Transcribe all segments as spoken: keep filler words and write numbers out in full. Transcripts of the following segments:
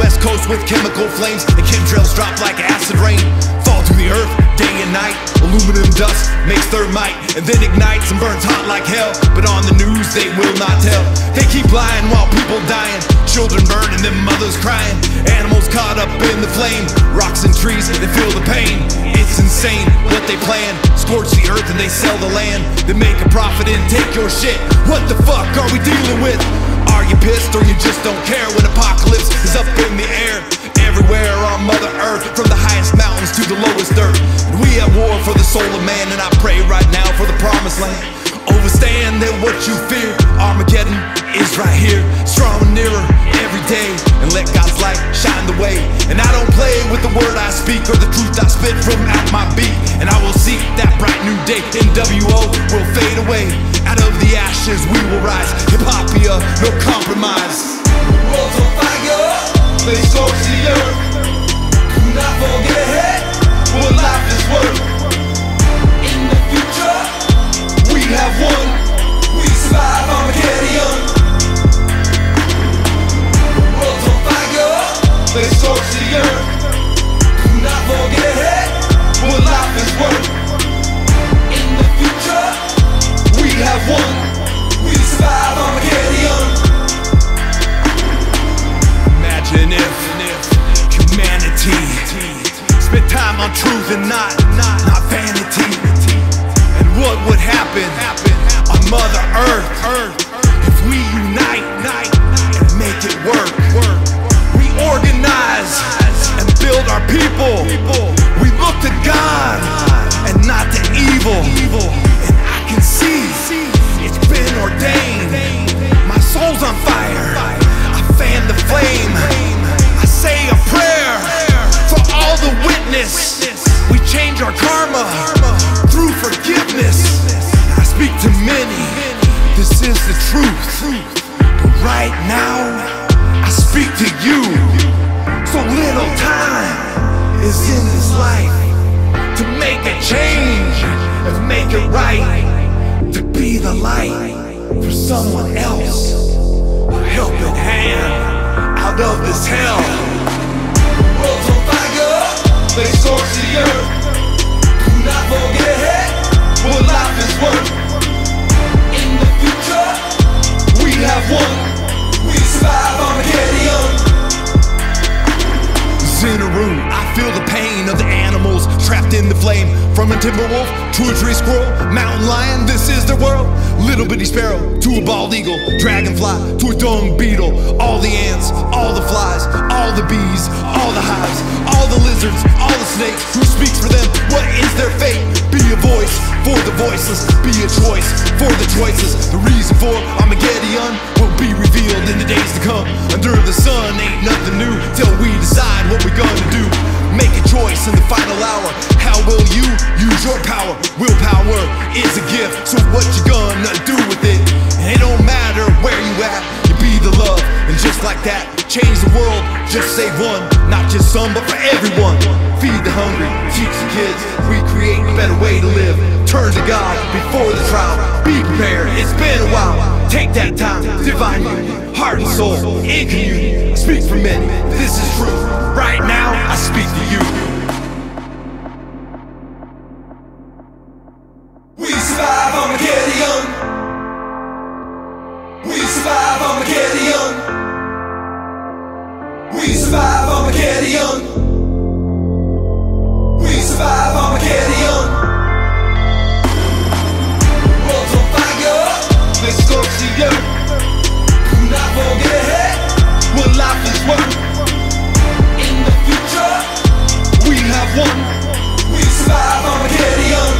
west coast with chemical flames, and chemtrails drop like acid rain. Fall to the earth day and night. Aluminum dust makes thermite and then ignites and burns hot like hell. But on the news they will not tell. They keep lying while people dying, children burning, them mothers crying, animals caught up in the flame. Rocks and trees, they feel the pain. It's insane what they plan. Scorch the earth and they sell the land. They make a profit and take your shit. What the fuck are we dealing with? Are you pissed or you just don't care when apocalypse is up in the air? Everywhere on Mother Earth, from the highest mountains to the lowest dirt. And we have war for the soul of man, and I pray right now for the promised land. Overstand that what you fear, Armageddon is right here. Strong nearer every day, and let God's light shine the way. And I don't play with the word I speak or the truth I spit from out my beat. And I will seek that bright new day. N W O will fade away. Out of the ashes we will rise. Hip-hopia, no compromise. World's on fire, they scorch the earth. Do not forget what life is worth. In the future, we have won. We survive Armageddon. World's on fire, they scorch the earth. Do not forget what life is worth. In the future, we have won. We survive Armageddon. Imagine if humanity spent time on truth and not, not vanity. And what would happen on Mother Earth if we unite and make it work? We organize and build our people. We look to God and not to evil. And I can see it's been ordained. My soul's on fire. I fan the flame. I say a prayer for all the witness. We change our karma through forgiveness. I speak to many, this is the truth. But right now, I speak to you. So little time is in this life to make a change and make it right. To be the light for someone else. A helping hand out of this hell. World's on fire, they scorch the earth. Do not forget what life is worth. In the future, we have won. We survive Armageddon. In a room, I feel the pain of the animals trapped in the flame. From a timber wolf to a tree squirrel, mountain lion, this is their world. Little bitty sparrow to a bald eagle, dragonfly to a dung beetle. All the ants, all the flies, all the bees, all the hives, all the lizards, all the snakes. Who speaks for them? What is their fate? Be a voice for the voiceless, be a choice for the choices. The reason for Armageddon will be revealed in the days to come. Under the sun ain't nothing new till we decide what we're gonna do. Make a choice in the final hour. How will you use your power? Willpower is a gift, so what you gonna do with it? And it don't matter where you at, you be the love. And just like that, change the world, just save one. Not just some, but for everyone. Feed the hungry, teach the kids, recreate a better way to live. Turn to God before the trial, be prepared, it's been a while. Take that time, divine union, heart and soul, in communion. I speak for many, this is true. Right now, I speak to you. We survive Armageddon. We survive Armageddon. We survive Armageddon. We survive Armageddon. World's on fire, they scorch the earth. Do not forget what life is worth. In the future, we have won. We survive Armageddon.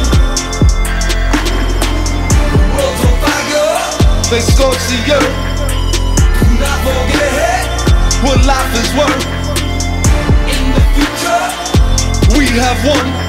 World's on fire, they scorch the earth. Do not forget what life is worth. In the future, we have won.